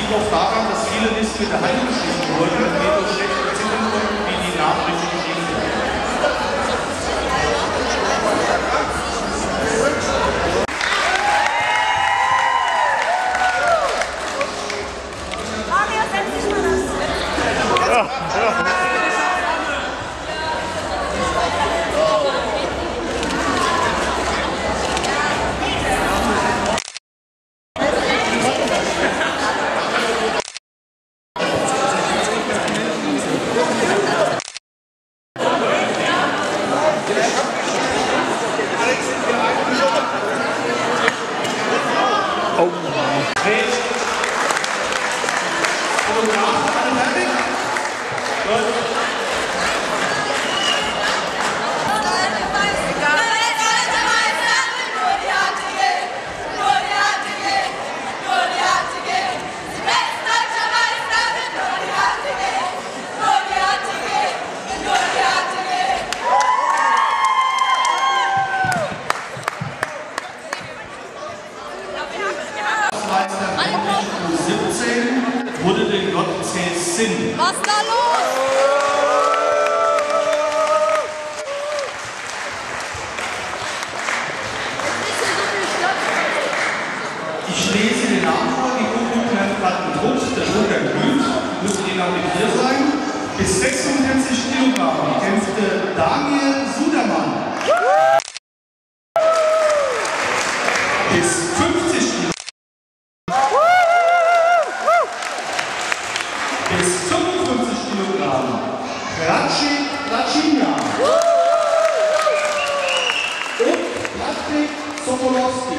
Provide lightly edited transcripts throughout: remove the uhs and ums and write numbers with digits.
liegt auch daran, dass viele Listen mit der Hand geschrieben wurden und wir so schlecht erzielen konnten, wie die Namen richtig geschrieben werden. Wurde der JC Sinn. Was ist da los? Ich lese den Namen vor, die Kugelplatten hatten gedruckt, der Druck erglüht, müsste den auch nicht hier sein. Bis 46 Kilogramm kämpfte Daniel Sudermann. Bis 50 Kilogramm. Bis 55 Kilogramm Racina und Patrick Sokolowski.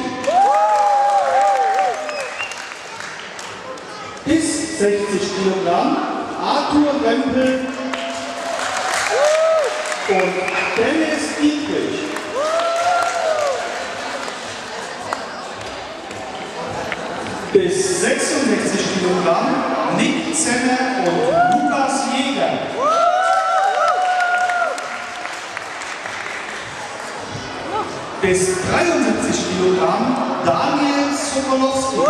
Bis 60 Kilogramm Arthur Rempel und Dennis Dietrich. Bis 66 Kilogramm Nick Zenner und Lukas Jäger. Bis 73 Kilogramm Daniel Sokolowski.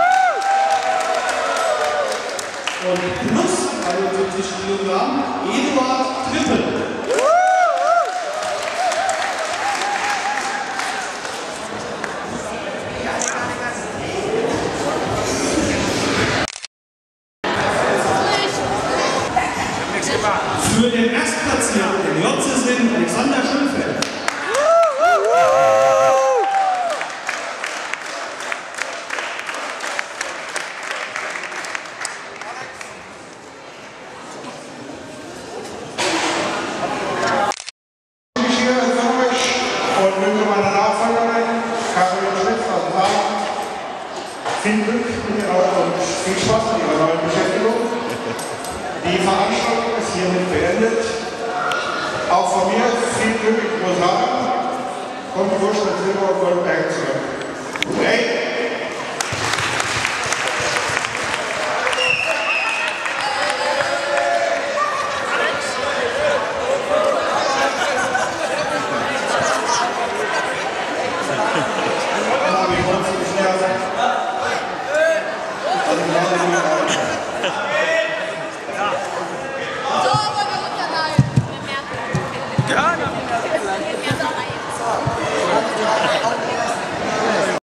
Und plus 73 Kilogramm Eduard Trippel. Für den Erstplatzierten, den JC Sinn, Alexander Schönfeld. Ich hier in Zürich und wünsche meiner Nachfolgerin, Karin Schmitz aus dem Saal, viel Glück mit ihrer und viel Spaß mit ihrer neuen Beschäftigung. Die Veranstaltung ist hiermit beendet. Auch von mir viel Glück mit Rosario. Kommt frisch mit Silber und Goldberg zurück. Hey! Ja,